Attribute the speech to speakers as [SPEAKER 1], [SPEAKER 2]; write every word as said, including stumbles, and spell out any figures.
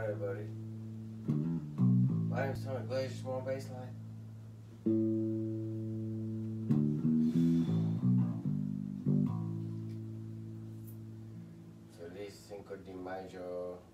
[SPEAKER 1] Alright, buddy. My name's Tony Glazier, small baseline. Feliz Cinco de Mayo.